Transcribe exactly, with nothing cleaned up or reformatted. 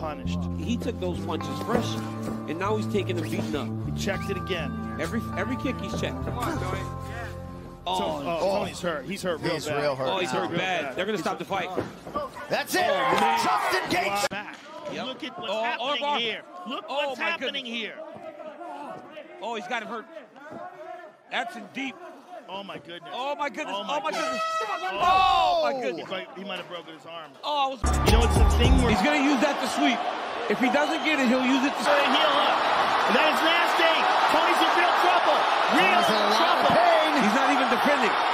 punished. He took those punches fresh, and now he's taking them beaten up. He checked it again. Every every kick he's checked. Come on, Tony. Oh, so, oh, oh, Tony's hurt. He's hurt real he's bad. real hurt. Oh, he's hurt real bad. bad. They're going to He's stop the fight. That's it. Oh, Justin Gates. Back. Yep. Look at what's Oh, happening oh, here. Look oh, what's my happening goodness. here. Oh, he's got him hurt. That's in deep. Oh my goodness. Oh my goodness. Oh my, Oh, my goodness. goodness. Oh, Oh, my goodness. He might, he might have broken his arm. Oh, I was... You know, it's the thing where He's going to use that to sweep. If he doesn't get it, he'll use it to so heal up. And that is nasty. Tony's in real trouble. Real Tony's in a lot of trouble. pain. He's not even defending.